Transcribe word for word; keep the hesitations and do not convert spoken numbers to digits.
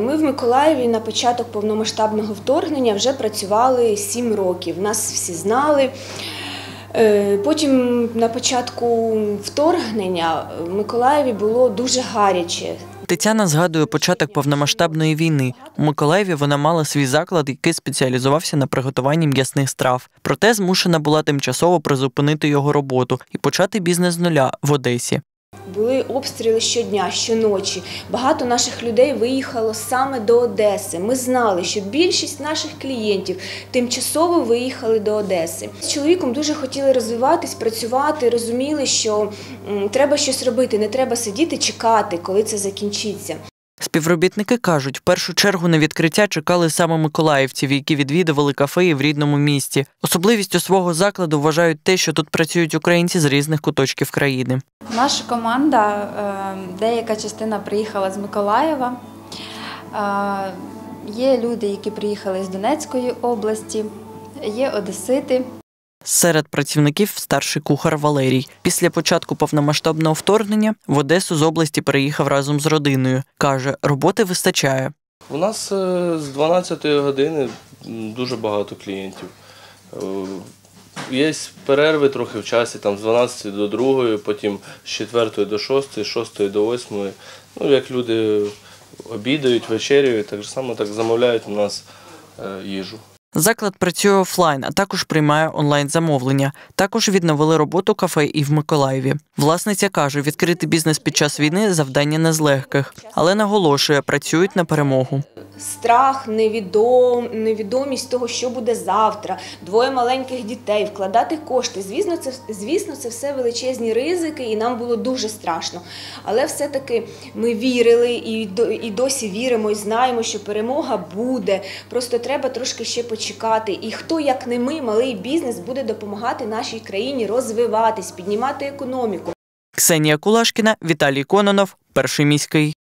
Ми в Миколаєві на початок повномасштабного вторгнення вже працювали сім років. Нас всі знали. Потім на початку вторгнення в Миколаєві було дуже гаряче. Тетяна згадує початок повномасштабної війни. У Миколаєві вона мала свій заклад, який спеціалізувався на приготуванні м'ясних страв. Проте змушена була тимчасово призупинити його роботу і почати бізнес з нуля в Одесі. Були обстріли щодня, щоночі. Багато наших людей виїхало саме до Одеси. Ми знали, що більшість наших клієнтів тимчасово виїхали до Одеси. З чоловіком дуже хотіли розвиватись, працювати, розуміли, що м, треба щось робити, не треба сидіти, чекати, коли це закінчиться. Співробітники кажуть, в першу чергу на відкриття чекали саме миколаївців, які відвідували кафеї в рідному місті. Особливістю свого закладу вважають те, що тут працюють українці з різних куточків країни. Наша команда, деяка частина приїхала з Миколаєва. Є люди, які приїхали з Донецької області, є одесити. Серед працівників старший кухар Валерій. Після початку повномасштабного вторгнення в Одесу з області переїхав разом з родиною. Каже, роботи вистачає. У нас з дванадцятої години дуже багато клієнтів. Є перерви трохи в часі, там з дванадцятої до другої, потім з четвертої до шостої, з шостої до восьмої. Ну, як люди обідають, вечеряють, так само так замовляють у нас їжу. Заклад працює офлайн, а також приймає онлайн-замовлення. Також відновили роботу кафе і в Миколаєві. Власниця каже, відкрити бізнес під час війни – завдання не з легких. Але наголошує, працюють на перемогу. Страх, невідом, невідомість того, що буде завтра, двоє маленьких дітей, вкладати кошти. Звісно, це, звісно, це все величезні ризики і нам було дуже страшно. Але все-таки ми вірили і, і досі віримо і знаємо, що перемога буде. Просто треба трошки ще почекати. І хто, як не ми, малий бізнес, буде допомагати нашій країні розвиватись, піднімати економіку. Ксенія Кулашкіна, Віталій Кононов, Перший міський.